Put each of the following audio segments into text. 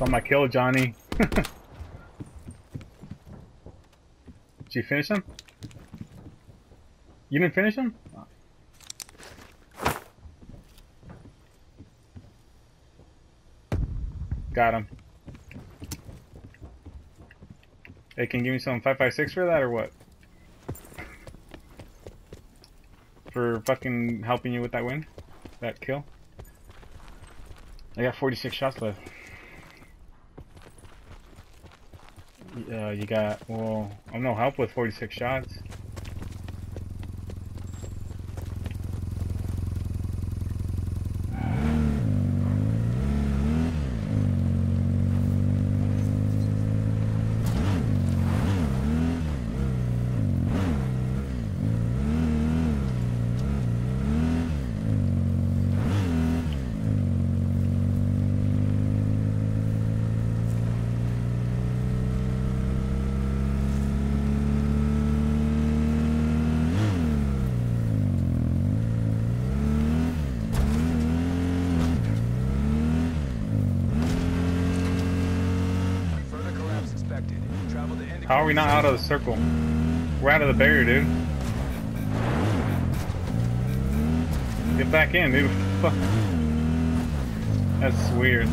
on my kill, Johnny. Did you finish him? You didn't finish him? Oh. Got him. Hey, can you give me some 5.56 for that or what? For fucking helping you with that win? That kill? I got 46 shots left. You got, well, I'm no help with 46 shots. How are we not out of the circle? We're out of the barrier, dude. Get back in, dude. Fuck. That's weird.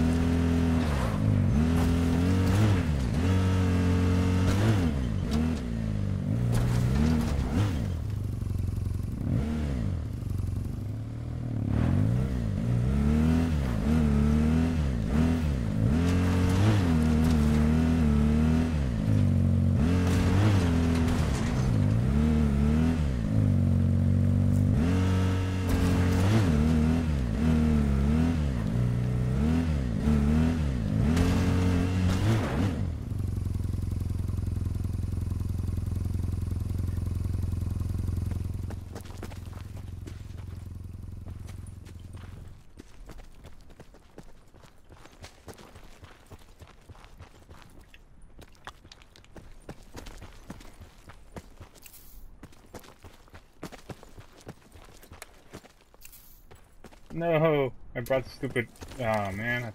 No, I brought the stupid. Oh man,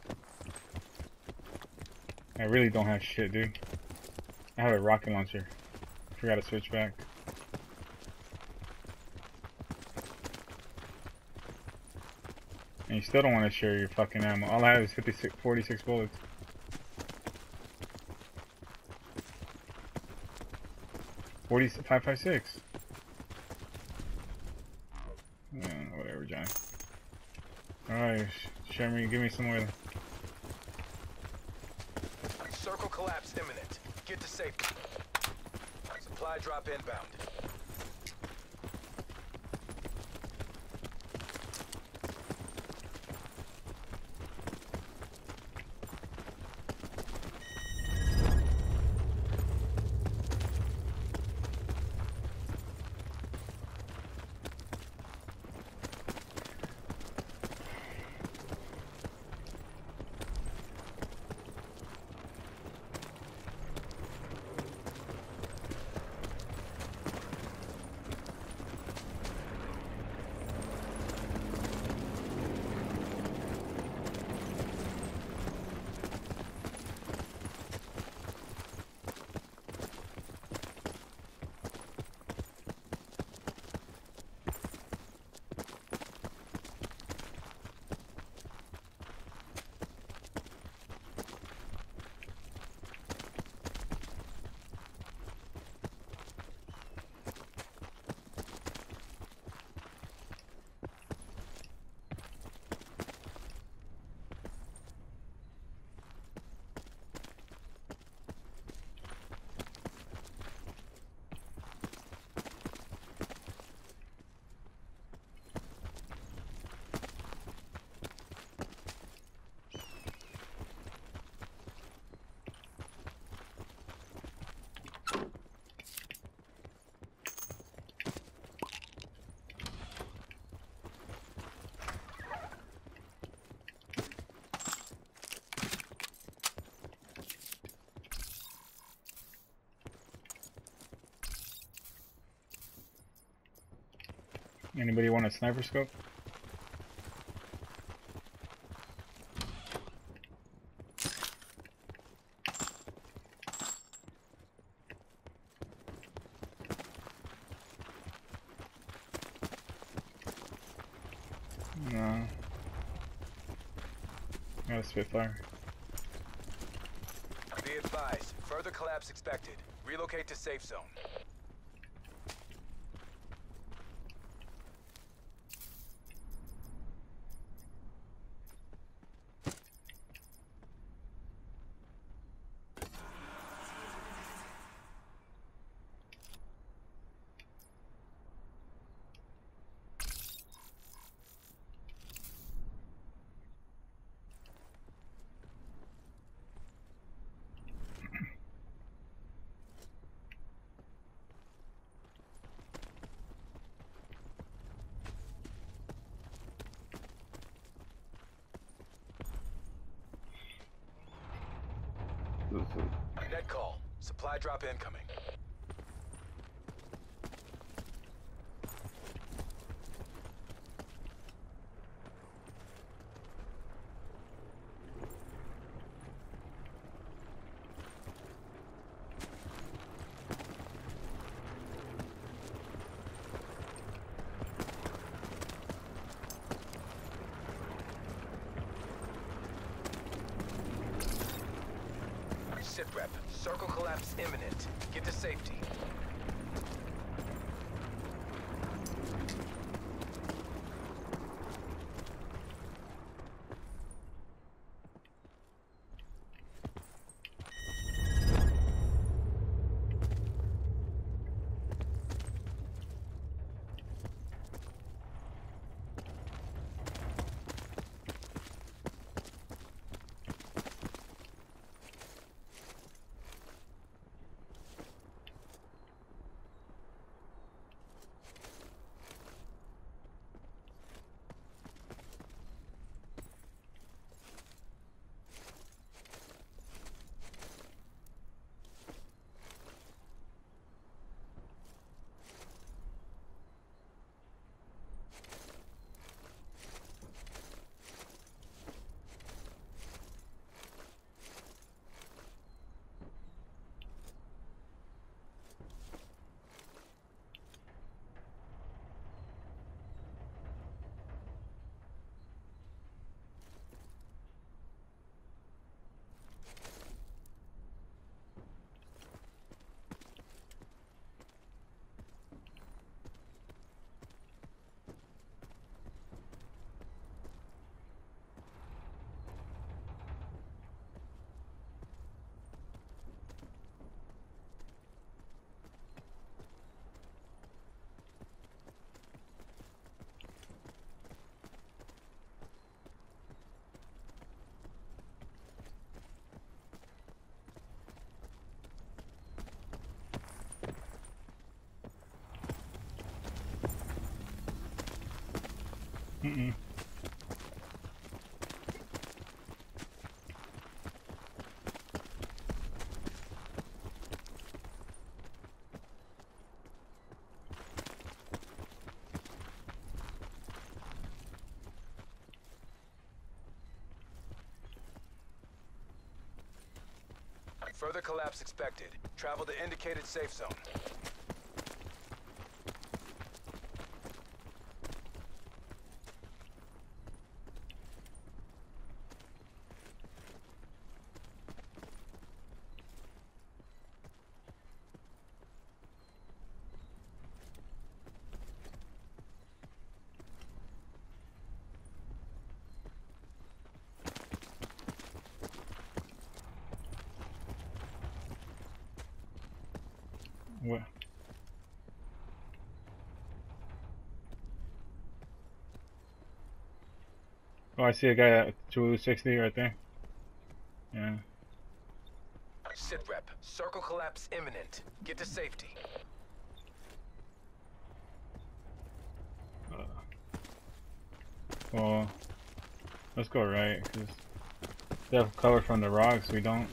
I really don't have shit, dude. I have a rocket launcher. Forgot to switch back. And you still don't want to share your fucking ammo. All I have is 46 bullets. .556. Yeah, whatever, John. Alright, share me, give me some more. Circle collapse imminent. Get to safety. Supply drop inbound. Anybody want a sniper scope? No. Got a Spitfire. Be advised, further collapse expected. Relocate to safe zone. Net call. Supply drop incoming. Sit rep. Circle collapse imminent. Get to safety. Mm-mm. Further collapse expected. Travel to indicated safe zone. What? Oh, I see a guy at 260 right there. Yeah. Sit rep. Circle collapse imminent. Get to safety. Well, let's go right, because they have cover from the rocks, we don't.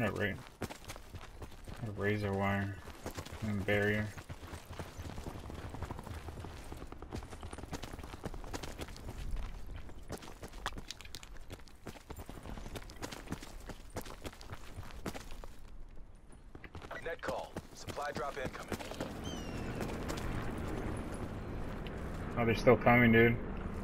Not right. A razor wire and barrier. Net call. Supply drop incoming. Oh, they're still coming, dude.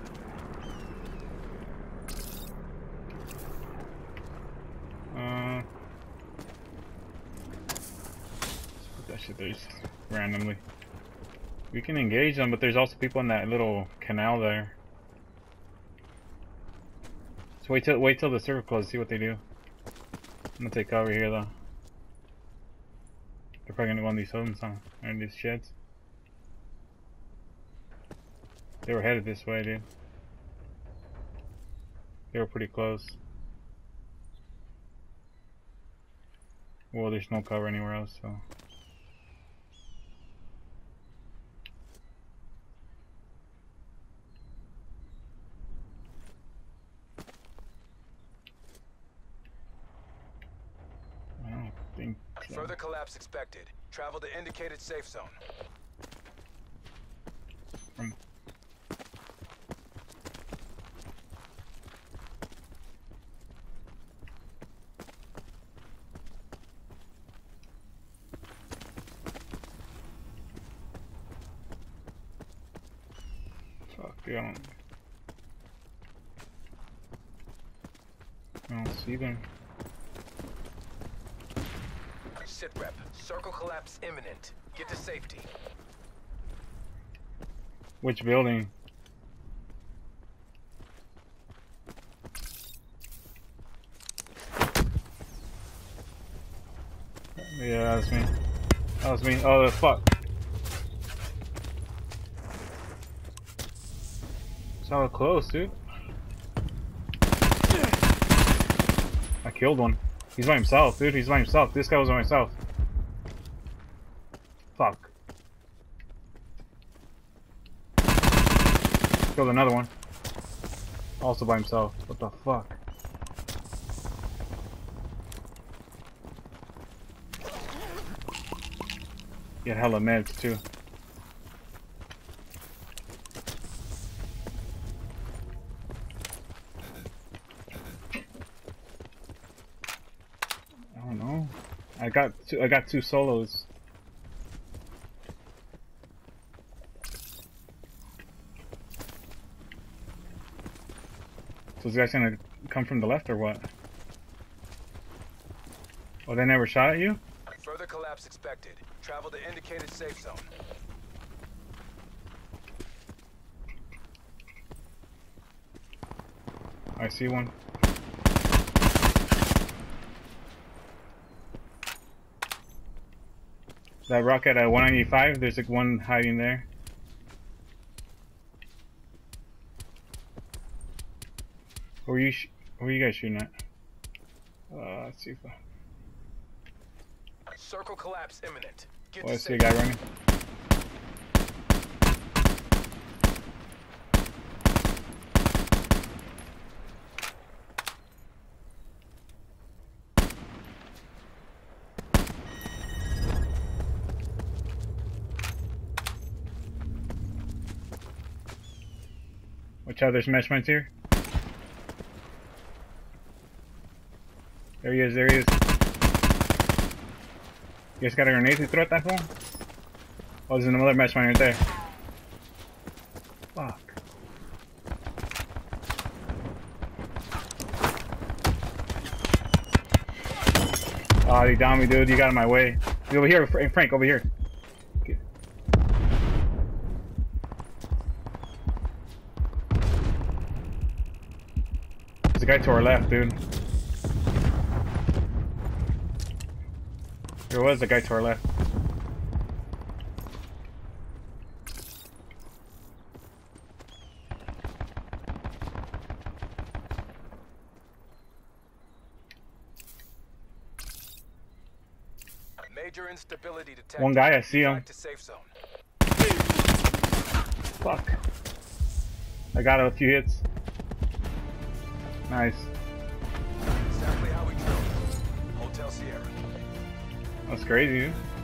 Put that shit there just randomly. We can engage them, but there's also people in that little canal there. So wait till the circle closes, see what they do. I'm gonna take cover here though. They're probably gonna go on these homes, huh? Or in these sheds. They were headed this way, dude. They were pretty close. Well, there's no cover anywhere else, so. I don't think so. Further collapse expected. Travel to indicated safe zone. Fuck, dude, I don't see them. Sit rep. Circle collapse imminent. Get to safety. Which building? Yeah, that was me. That was me. Oh, the fuck. So close, dude. I killed one. He's by himself, dude. He's by himself. This guy was by himself. Fuck. Killed another one. Also by himself. What the fuck? He had hella meds too. I don't know. I got two solos. So this guy's gonna come from the left or what? Oh, they never shot at you? Further collapse expected. Travel to indicated safe zone. I see one. That rocket at 195, there's like one hiding there. Where are you guys shooting at? Let's see if Circle collapse imminent. Get I to see a safety. guy running. Watch out, there's mesh mines here. There he is, there he is. You guys got a grenade to throw at that fool? Oh, there's another mesh mine right there. Fuck. Oh, you downed me, dude. You got in my way. You over here, Frank, over here. Okay. There's a guy to our left, dude. There was a guy to our left. Major instability detected. One guy, I see him. Back to safe zone. Fuck. I got a few hits. Nice. Exactly how we drilled. Hotel Hotel Sierra. That's crazy, dude.